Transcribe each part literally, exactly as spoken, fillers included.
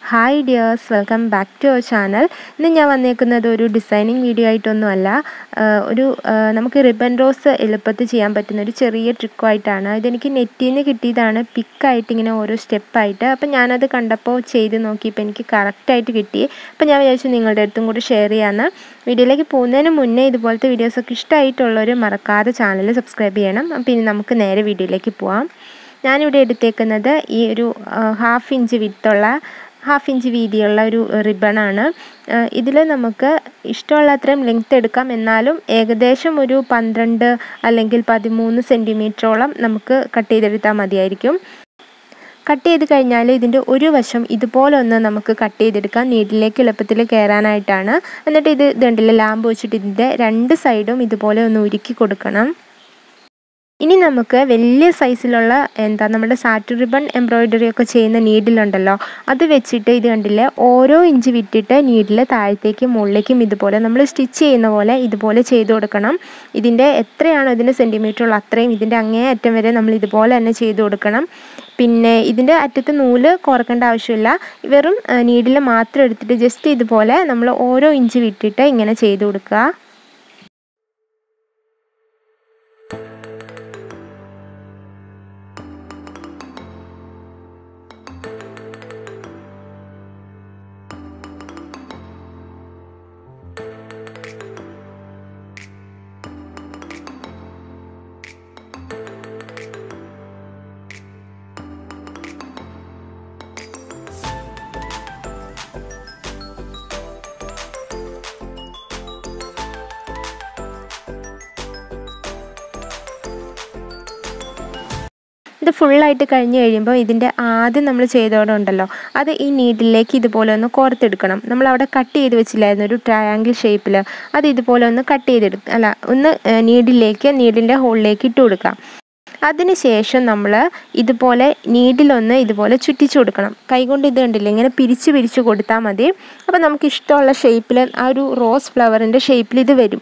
Hi dears, welcome back to our channel. ഇന്ന് ഞാൻ വന്നേക്കുന്നത് ഒരു ഡിസൈനിങ് വീഡിയോ ആയിട്ടൊന്നുമല്ല. ഒരു നമുക്ക് റിബൺ റോസ് എളുപ്പത്തിൽ ചെയ്യാൻ പറ്റുന്ന ഒരു ചെറിയ ട്രിക്കുമായിട്ടാണ്. ഇതെനിക്ക് നെറ്റിൽ നിന്ന് കിട്ടിയതാണ്, പിക്കായിട്ട് ഇങ്ങനെ ഓരോ സ്റ്റെപ്പായിട്ട്. അപ്പം ഞാനത് കണ്ടപ്പോൾ ചെയ്ത് നോക്കിയപ്പോൾ എനിക്ക് കറക്റ്റായിട്ട് കിട്ടി. അപ്പം ഞാൻ വിചാരിച്ചു നിങ്ങളുടെ അടുത്തും കൂടി ഷെയർ ചെയ്യാമെന്ന്. വീഡിയോയിലേക്ക് പോകുന്നതിന് മുന്നേ ഇതുപോലത്തെ വീഡിയോസൊക്കെ ഇഷ്ടമായിട്ടുള്ളവർ മറക്കാതെ ചാനൽ സബ്സ്ക്രൈബ് ചെയ്യണം. അപ്പം ഇനി നമുക്ക് നേരെ വീഡിയോയിലേക്ക് പോവാം. ഞാനിവിടെ എടുത്തേക്കുന്നത് ഈ ഒരു ഹാഫ് ഇഞ്ച് വിത്തുള്ള ഹാഫ് ഇഞ്ച് വീതിയുള്ള ഒരു റിബണാണ്. ഇതിൽ നമുക്ക് ഇഷ്ടമുള്ള അത്രയും ലെങ്ത്ത് എടുക്കാം. എന്നാലും ഏകദേശം ഒരു പന്ത്രണ്ട് അല്ലെങ്കിൽ പതിമൂന്ന് സെൻറ്റിമീറ്ററോളം നമുക്ക് കട്ട് ചെയ്തെടുത്താൽ മതിയായിരിക്കും. കട്ട് ചെയ്ത് കഴിഞ്ഞാൽ ഇതിൻ്റെ ഒരു വശം ഇതുപോലെ ഒന്ന് നമുക്ക് കട്ട് ചെയ്തെടുക്കാം, നീഡിലേക്ക് എളുപ്പത്തിൽ കയറാനായിട്ടാണ്. എന്നിട്ട് ഇത് ഇതുണ്ടല്ലോ, ലാമ്പ് വെച്ചിട്ട് ഇതിൻ്റെ രണ്ട് സൈഡും ഇതുപോലെ ഒന്ന് ഉരുക്കി കൊടുക്കണം. ഇനി നമുക്ക് വലിയ സൈസിലുള്ള എന്താ നമ്മുടെ സാറ്റിൻ റിബൺ എംബ്രോയിഡറി ഒക്കെ ചെയ്യുന്ന നീഡിലുണ്ടല്ലോ, അത് വെച്ചിട്ട് ഇത് കണ്ടില്ലേ, ഓരോ ഇഞ്ച് വിട്ടിട്ട് നീഡിൽ താഴത്തേക്കും മുകളിലേക്കും ഇതുപോലെ നമ്മൾ സ്റ്റിച്ച് ചെയ്യുന്ന പോലെ ഇതുപോലെ ചെയ്ത് കൊടുക്കണം. ഇതിൻ്റെ എത്രയാണോ ഇതിൻ്റെ സെൻറ്റിമീറ്റർ ഉള്ള അത്രയും ഇതിൻ്റെ അങ്ങേ അറ്റം വരെ നമ്മൾ ഇതുപോലെ തന്നെ ചെയ്ത് കൊടുക്കണം. പിന്നെ ഇതിൻ്റെ അറ്റത്ത് നൂല് കോർക്കേണ്ട ആവശ്യമില്ല, വെറും നീഡിൽ മാത്രം എടുത്തിട്ട് ജസ്റ്റ് ഇതുപോലെ നമ്മൾ ഓരോ ഇഞ്ച് വിട്ടിട്ട് ഇങ്ങനെ ചെയ്ത് കൊടുക്കുക. ഇത് ഫുള്ളായിട്ട് കഴിഞ്ഞ് കഴിയുമ്പോൾ ഇതിൻ്റെ ആദ്യം നമ്മൾ ചെയ്തോടെ ഉണ്ടല്ലോ, അത് ഈ നീഡിലേക്ക് ഇതുപോലെ ഒന്ന് കോർത്തെടുക്കണം. നമ്മളവിടെ കട്ട് ചെയ്ത് വെച്ചില്ലായിരുന്നു ഒരു ട്രയാങ്കിൾ ഷേപ്പിൽ, അത് ഇതുപോലെ ഒന്ന് കട്ട് ചെയ്തെടുക്കുക, അല്ല ഒന്ന് നീഡിലേക്ക് നീഡിൻ്റെ ഹോളിലേക്ക് ഇട്ട് കൊടുക്കാം. അതിനുശേഷം നമ്മൾ ഇതുപോലെ നീഡിലൊന്ന് ഇതുപോലെ ചുറ്റിച്ചു കൊടുക്കണം. കൈകൊണ്ട് ഇത് കണ്ടില്ല, ഇങ്ങനെ പിരിച്ച് പിരിച്ച് കൊടുത്താൽ മതി. അപ്പോൾ നമുക്ക് ഇഷ്ടമുള്ള ഷേപ്പിൽ ആ ഒരു റോസ് ഫ്ലവറിൻ്റെ ഷേപ്പിൽ ഇത് വരും.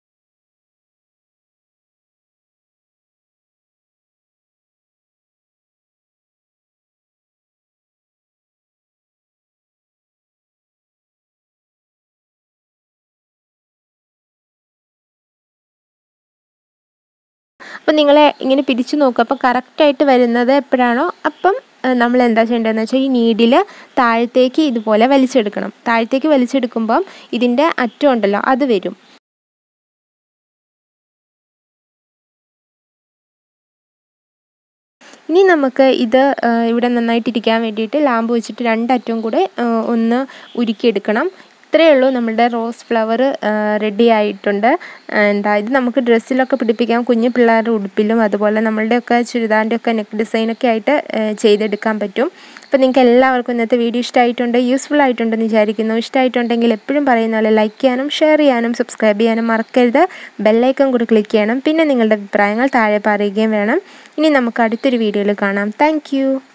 അപ്പോൾ നിങ്ങളെ ഇങ്ങനെ പിടിച്ചു നോക്കുക. അപ്പോൾ കറക്റ്റായിട്ട് വരുന്നത് എപ്പോഴാണോ അപ്പം നമ്മൾ എന്താ ചെയ്യേണ്ടതെന്ന് വെച്ചാൽ ഈ നീഡിൽ താഴത്തേക്ക് ഇതുപോലെ വലിച്ചെടുക്കണം. താഴത്തേക്ക് വലിച്ചെടുക്കുമ്പം ഇതിൻ്റെ അറ്റം ഉണ്ടല്ലോ അത് വരും. ഇനി നമുക്ക് ഇത് ഇവിടെ നന്നായിട്ടിരിക്കാൻ വേണ്ടിയിട്ട് ലാമ്പ് വെച്ചിട്ട് രണ്ടറ്റവും കൂടെ ഒന്ന് ഉരുക്കിയെടുക്കണം. ഇത്രയേ ഉള്ളൂ, നമ്മുടെ റോസ് ഫ്ലവർ റെഡി ആയിട്ടുണ്ട്. എന്താ ഇത് നമുക്ക് ഡ്രസ്സിലൊക്കെ പിടിപ്പിക്കാം, കുഞ്ഞു പിള്ളേരുടെ ഉടുപ്പിലും അതുപോലെ നമ്മളുടെയൊക്കെ ചുരിദാറിൻ്റെ ഒക്കെ നെക്ക് ഡിസൈനൊക്കെ ആയിട്ട് ചെയ്തെടുക്കാൻ പറ്റും. അപ്പോൾ നിങ്ങൾക്ക് എല്ലാവർക്കും ഇന്നത്തെ വീഡിയോ ഇഷ്ടമായിട്ടുണ്ട്, യൂസ്ഫുൾ ആയിട്ടുണ്ടെന്ന് വിചാരിക്കുന്നു. ഇഷ്ടമായിട്ടുണ്ടെങ്കിൽ എപ്പോഴും പറയുന്ന പോലെ ലൈക്ക് ചെയ്യാനും ഷെയർ ചെയ്യാനും സബ്സ്ക്രൈബ് ചെയ്യാനും മറക്കരുത്. ബെല്ലൈക്കൺ കൂടി ക്ലിക്ക് ചെയ്യണം. പിന്നെ നിങ്ങളുടെ അഭിപ്രായങ്ങൾ താഴെ പറയുകയും വേണം. ഇനി നമുക്ക് അടുത്തൊരു വീഡിയോയിൽ കാണാം. താങ്ക്